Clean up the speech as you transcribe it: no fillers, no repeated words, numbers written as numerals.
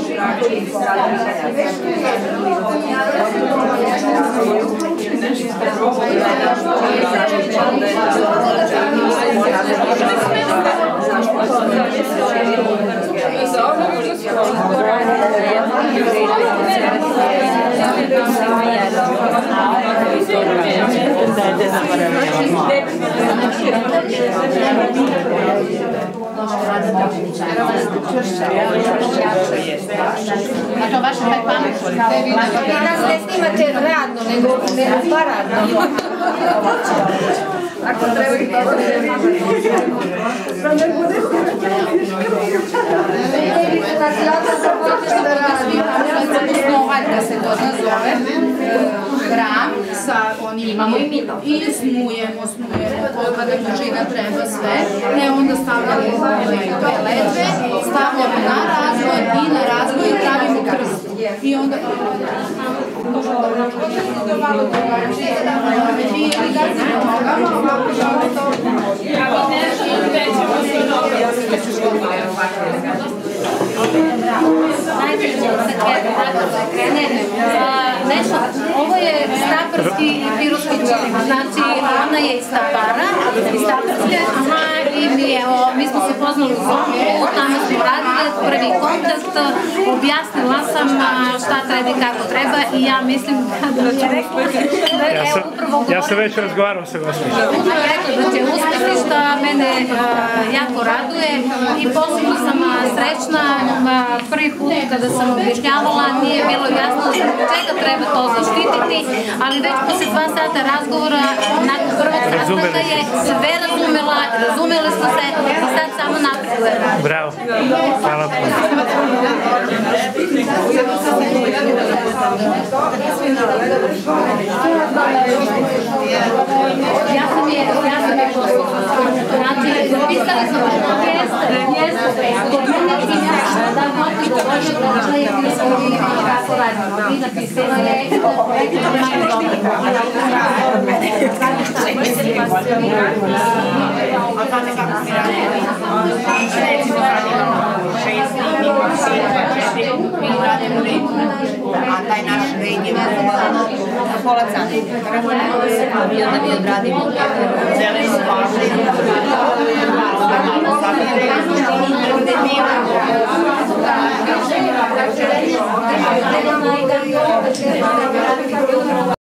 A to vaše taj pamet? Vi nas ne snimate radno, nego paradno. Ako treba i to da se to nazove gram sa onim i smujemo koliko dužina treba sve, onda stavljamo ledve, stavljamo na razvoj i na razvoj pravimo krst i onda ovo je staparski i pirotski čili, znači ona je iz Stapara, iz Staparske, i mi smo se poznali u Somboru, tamo smo radili prvi kontakt, objasnila sam šta treba i kako treba i ja mislim da mi je rekla ja sam već razgovarao sa gospođom. Upravo rekla da će uspjeti, što mene jako raduje i posebno sam srećna. Prvi put kada sam objašnjavala nije bilo jasno zbog čega treba to zaštititi, ali već posle 2 sata razgovora nakon prvog sastanka je sve razumela, razumeli smo se i sad samo napredujemo. Bravo, hvala puno. Ja sam je poslala. Znači, zapisali smo da mogu dođe da člejete svoji kako radimo. I napisala je a taj naš red je pola cana. I onda mi odradimo zelenu pažnju.